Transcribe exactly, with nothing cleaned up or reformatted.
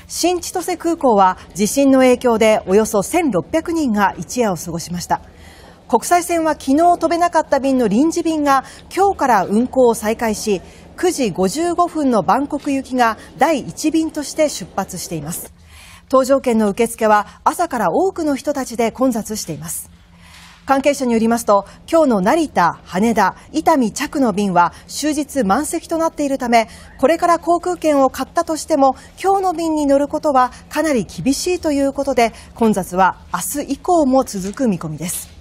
新千歳空港は地震の影響でおよそせんろっぴゃくにんが一夜を過ごしました。国際線は昨日飛べなかった便の臨時便が今日から運航を再開し、くじごじゅうごふんのバンコク行きがだいいち便として出発しています。搭乗券の受付は朝から多くの人たちで混雑しています。関係者によりますと、今日の成田、羽田、伊丹着の便は終日満席となっているため、これから航空券を買ったとしても今日の便に乗ることはかなり厳しいということで、混雑は明日以降も続く見込みです。